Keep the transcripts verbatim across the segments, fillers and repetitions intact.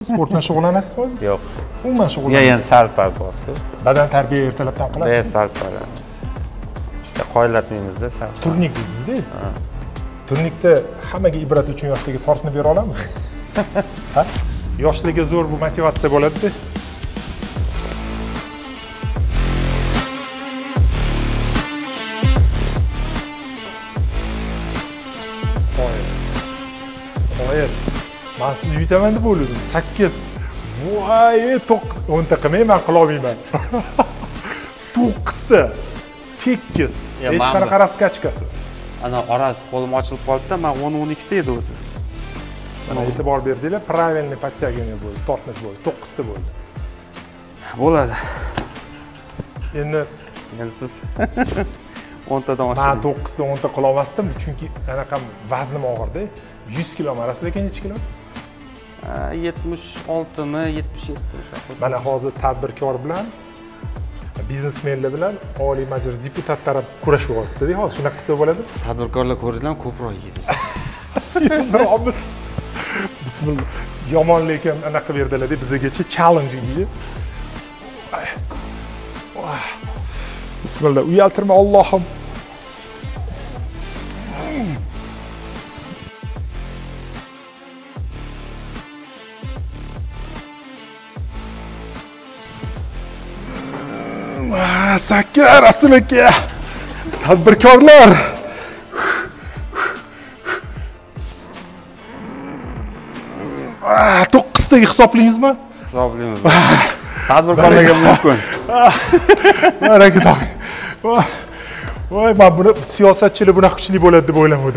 Sport bilan shug'ullanasizmi o'zi? Yo'q. Umuman shug'ullanmaysiz. Yana sal-pal bor-ku. Badan tarbiya ertalabdan qilasizmi? Yo'q, sal-pal. Ishda qoyillatmaymizda sal. Turnik deydingiz-da. Turnikda hammaga ibrat uchun yoshlarga tortni bera olamizmi? Ha? Yoshlarga zo'r bu motivatsiya bo'ladi-da. Qoyil. Men sizni yutaman deb o'yladim. sakkiz. Voy, o'n ta qilmayman, qila olmayman. to'qqiz ta. tekkiz. Hech qanaqa raskachkasiz. Ana orasi qo'lim ochilib qoldi-da, men o'n o'n ikki ta edi o'zi. Mana e'tibor berdinglar, правильный подтягивание bo'ldi, tortnish bo'ldi, to'qqiz ta bo'ldi. Bo'ladi. Endi endi siz o'n tadan oshib. Men to'qqiz ta o'n ta qila olmasdim, chunki anaqa vaznim og'irda. yuz kilo emas, lekin necha kilomiz? yetmish olti mi, yetmish yetti. Mana hozir tadbirkor bilan biznesmenlar bilan Oliy Majlis deputatlari kurashyapti-da, hozir shunaqa qilsa bo'ladi. Tadbirkorlar ko'rishdan ko'proq yeydi. Sizlarimiz bismillah. Yomon lekin anaqa berdilar-da bizgacha challenge deydi. Bismillah, uyaltirma Allohim. Sakkiz Rasul aka. Tadbirkorlar. to'qqiz taga hisoblaymizmi? Hisoblaymiz. Tadbirkorlarga mumkin. Baraka toping. Voy, men buni siyosatchilar bunaqa kuchli bo'ladi deb o'ylamadim.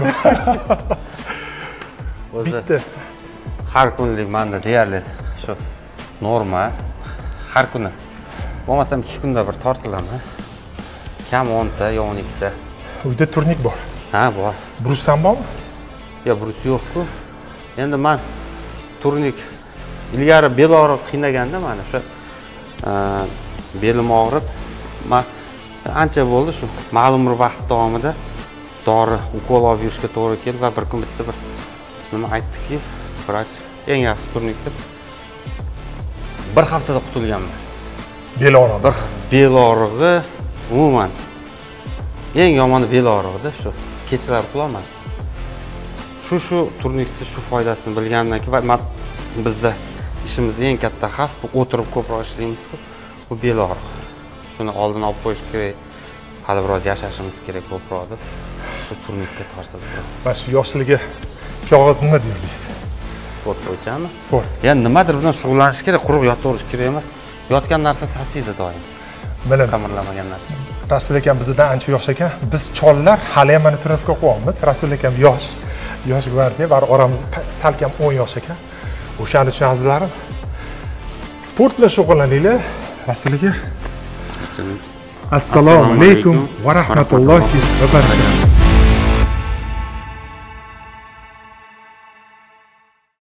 Bitta. Har kunlik menda deyarli shu norma. Har kuni. Bo'lmasam ikki kunda bir tortilaman. Kam o'n ta, yo o'n ikki ta. Uyda turnik bor. Ha, bor. Brus ham bormi? Yo'q, brus yo'q-ku. Endi men turnik ilgari bel og'riq qiynaganda mana shu belim og'rib, men ancha bo'ldi shu ma'lum bir vaqt davomida dori ukol olib yurishga to'g'ri keldi va bir kun bitta bir nima aytdiki, vrach eng yaxshi turnik deb bir haftada qutulganman. Bel og'rig'i. Bir bel og'rig'i umuman eng yomoni bel og'rig'ida shu kechalar uxlay olmasdim. Shu shu turnikni shu foydasini bilgandan keyin va bizda ishimizning eng katta xavf bu o'tirib ko'proq ishlaymiz-ku. Bu bel og'rig'i. Shuni oldini olib qo'yish kerak. Hali biroz yashashimiz kerak ko'proq deb shu turnikka tortildi. Mana shu yoshlarga qog'oz nima deysiz? Sport bo'yichami? Sport. Ya'ni nimadir bilan shug'ullanish kerak, quruq yotaverish kerak emas. Yotgan narsa sasiydi doim. Bilim. Ta'mirlamagan narsa. Rasul akam bizdan ancha yosh ekan. Biz chollar hali ham mana trenirovka qilyapmiz. Rasul akam yosh. Yosh gvardiya, bari oramiz salkam o'n yosh ekan. O'shaning uchun azizlarim, sport bilan shug'ullaninglar. Rasul aka. Assalomu alaykum va rahmatullohi va barakatuh.